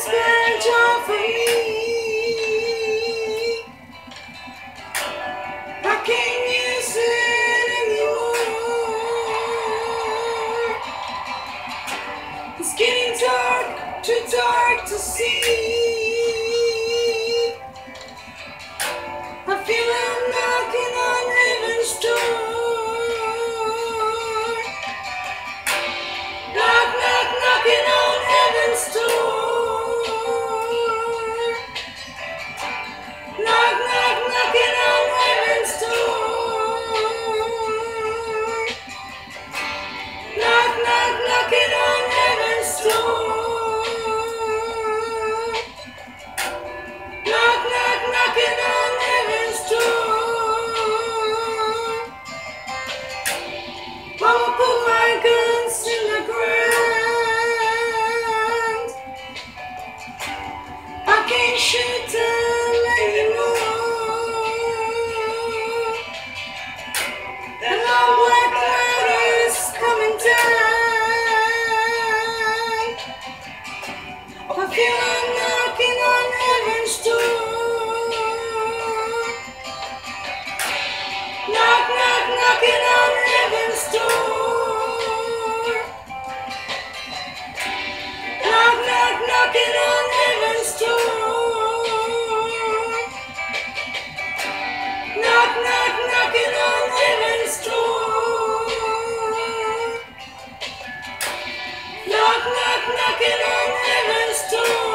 special for me. I can't use it anymore. It's getting dark, too dark to see. I feel I'm knocking on heaven's door. Knock, knock, knocking on heaven's door. Knock, knock, knocking on heaven's door. Knock, knock, knocking on heaven's door. Knock, knock, knocking on heaven's door. I'ma put my guns in the ground. I can't shoot them anymore. That long black cloud is coming down. I feel I'm knocking on heaven's door. Knock, knock, knocking on heaven's door. Knock, knock, knocking on heaven's door. Knock, knock, knocking on heaven's door. Knock, knock, knocking on heaven's door.